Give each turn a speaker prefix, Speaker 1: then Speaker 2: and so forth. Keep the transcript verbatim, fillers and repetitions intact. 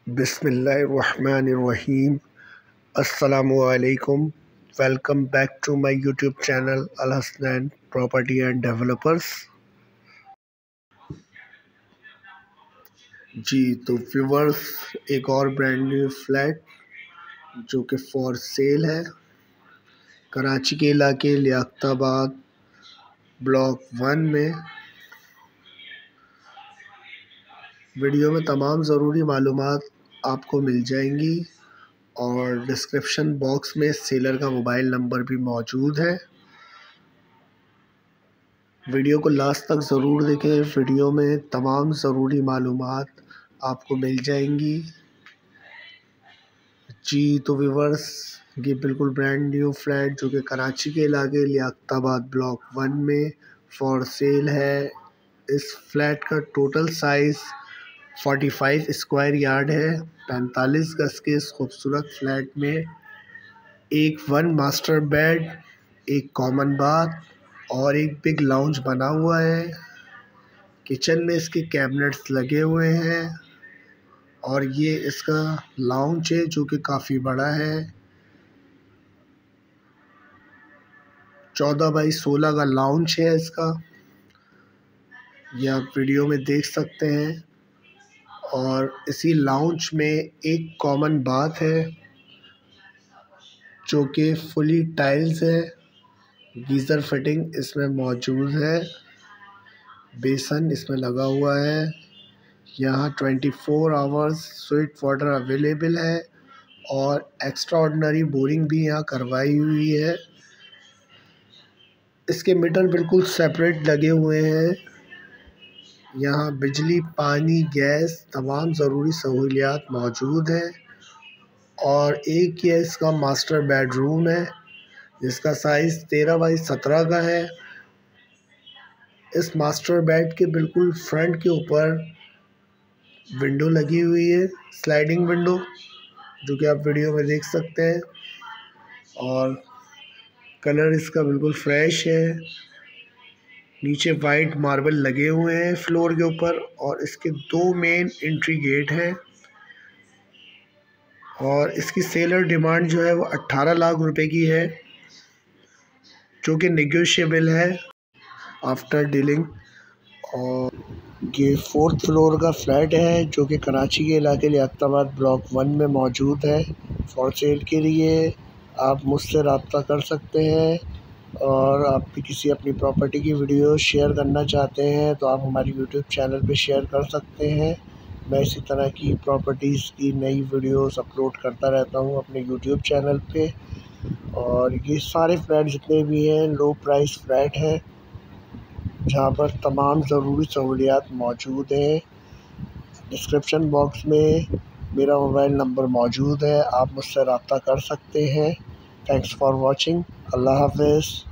Speaker 1: बिस्मिल्लाहिर्रहमानिर्रहीम। अस्सलामुअलैकुम। Welcome back to my YouTube channel Al Hasnain property and developers. जी तो व्यूवर्स, एक और ब्रांड न्यू फ्लैट जो कि फॉर सेल है कराची के इलाके लियाकताबाद ब्लॉक वन में। वीडियो में तमाम ज़रूरी मालूमात आपको मिल जाएंगी और डिस्क्रिप्शन बॉक्स में सेलर का मोबाइल नंबर भी मौजूद है। वीडियो को लास्ट तक ज़रूर देखें, वीडियो में तमाम ज़रूरी मालूमात आपको मिल जाएंगी। जी तो व्यूवर्स, ये बिल्कुल ब्रांड न्यू फ्लैट जो कि कराची के इलाके लियाकताबाद ब्लॉक वन में फॉर सेल है। इस फ्लैट का टोटल साइज़ पैंतालीस स्क्वायर यार्ड है। पैंतालीस गज के इस खूबसूरत फ्लैट में एक वन मास्टर बेड, एक कॉमन बाथ और एक बिग लाउंज बना हुआ है। किचन में इसके कैबिनेट्स लगे हुए हैं और ये इसका लाउंज है जो कि काफ़ी बड़ा है। चौदह बाई सोलह का लाउंज है इसका, ये आप वीडियो में देख सकते हैं। और इसी लाउंज में एक कॉमन बाथ है जो कि फुली टाइल्स है। गीज़र फिटिंग इसमें मौजूद है। बेसन इसमें लगा हुआ है। यहाँ चौबीस आवर्स स्वीट वाटर अवेलेबल है और एक्स्ट्रा ऑर्डिनरी बोरिंग भी यहाँ करवाई हुई है। इसके मीटर बिल्कुल सेपरेट लगे हुए हैं। यहाँ बिजली, पानी, गैस तमाम ज़रूरी सहूलियात मौजूद हैं। और एक ये इसका मास्टर बेडरूम है जिसका साइज़ तेरह बाई सत्रह का है। इस मास्टर बेड के बिल्कुल फ्रंट के ऊपर विंडो लगी हुई है, स्लाइडिंग विंडो, जो कि आप वीडियो में देख सकते हैं। और कलर इसका बिल्कुल फ्रेश है। नीचे वाइट मार्बल लगे हुए हैं फ्लोर के ऊपर और इसके दो मेन एंट्री गेट हैं। और इसकी सेलर डिमांड जो है वो अट्ठारह लाख रुपए की है, जो कि नेगोशिएबल है आफ्टर डीलिंग। और ये फोर्थ फ्लोर का फ्लैट है जो कि कराची के इलाके लियाकताबाद ब्लॉक वन में मौजूद है। फॉर सेल के लिए आप मुझसे रब्ता कर सकते हैं। और आप भी किसी अपनी प्रॉपर्टी की वीडियो शेयर करना चाहते हैं तो आप हमारी यूट्यूब चैनल पे शेयर कर सकते हैं। मैं इसी तरह की प्रॉपर्टीज़ की नई वीडियोस अपलोड करता रहता हूँ अपने यूट्यूब चैनल पे। और ये सारे फ्लैट जितने भी हैं लो प्राइस फ्लैट हैं जहाँ पर तमाम ज़रूरी सहूलियात मौजूद हैं। डिस्क्रिप्शन बॉक्स में मेरा मोबाइल नंबर मौजूद है, आप मुझसे रब्ता कर सकते हैं। Thanks for watching. अल्लाह हाफ़िज़।